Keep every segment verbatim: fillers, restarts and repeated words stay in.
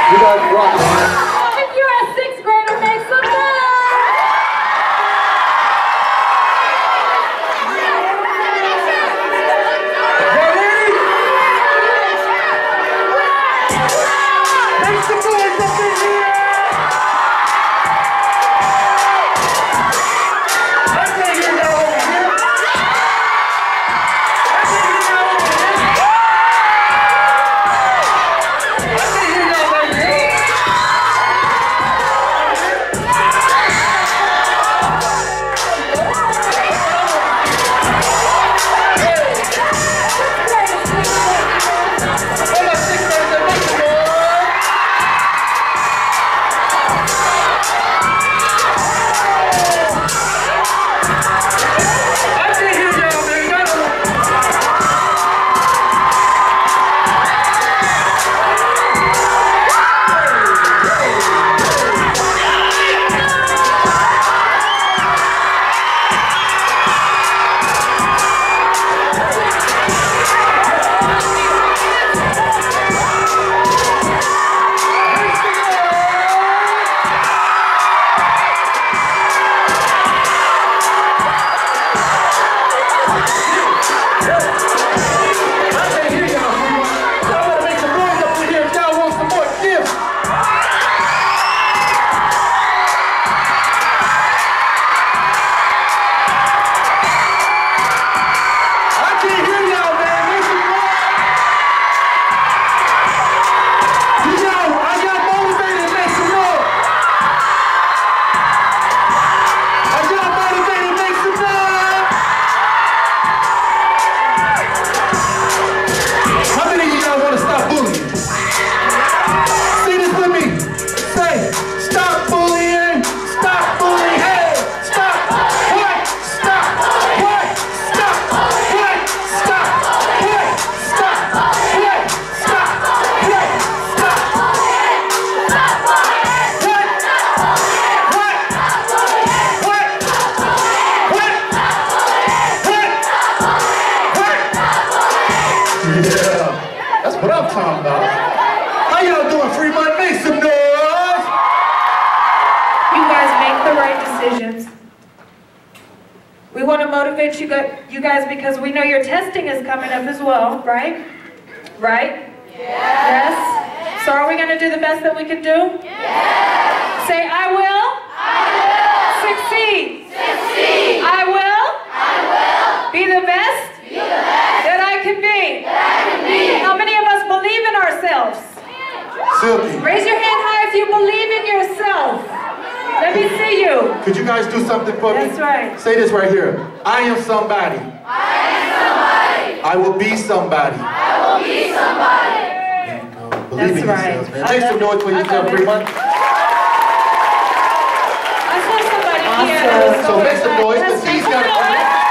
You guys rock, man. If you're a sixth grader, make some noise! Yeah, that's what I'm talking about. How y'all doing, Fremont? Make some noise! You guys make the right decisions. We want to motivate you guys because we know your testing is coming up as well, right? Right? Yes. Yes? So are we going to do the best that we can do? Yes. Say, I will. I will. Succeed. Succeed. I will. I will. Be the best. Be the best. That I can be. That I can be. How many of us believe in ourselves? Silky. Raise your hand high if you believe in yourself. Let me see you. Could you guys do something for me? That's right. Say this right here. I am somebody. I am somebody. I will be somebody. I will be somebody. There you go. Believe That's in right. yourselves, man. Make some noise for yourself, Fremont. I saw somebody here. Awesome. So make some noise because he's got it.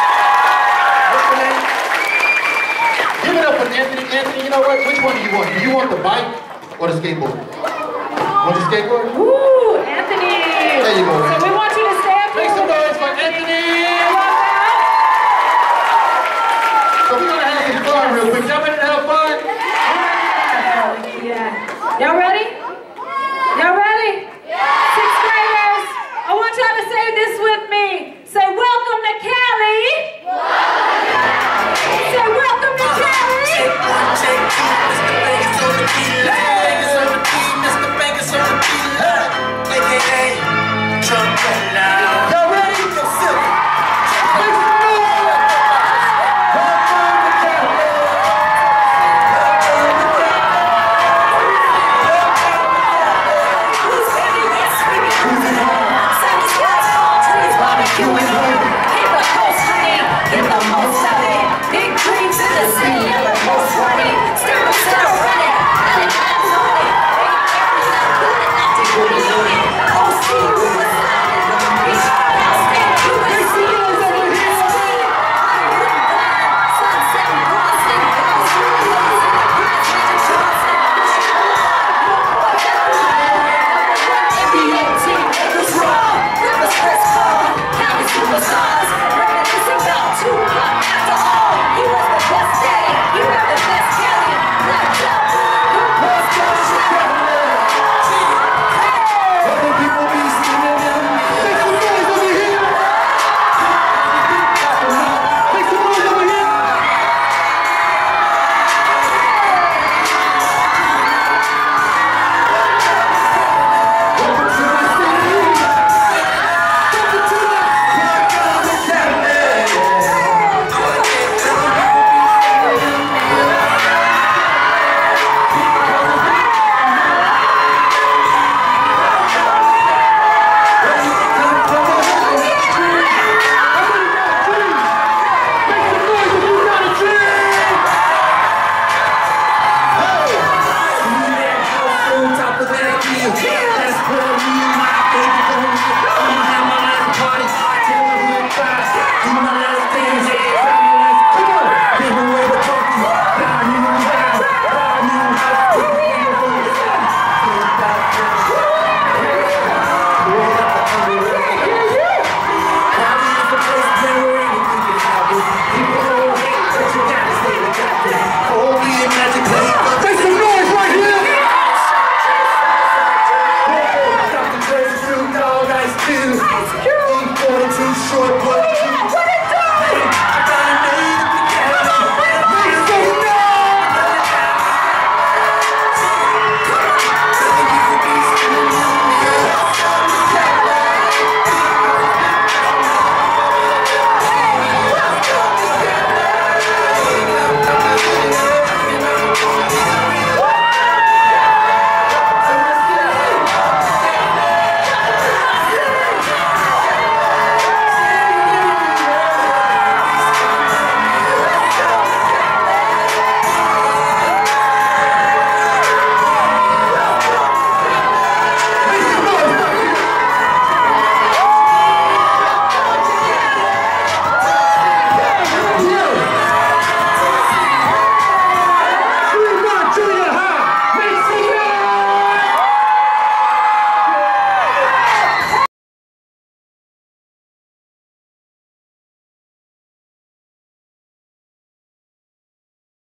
Give it up for Anthony. Anthony, you know what? Which one do you want? Do you want the bike or the skateboard? Want the skateboard? Ooh, Anthony. There you go. So we want you to stay up here. Make some noise for Anthony. So we're going to have some fun real quick. Y'all ready to have fun? Yeah. Y'all ready?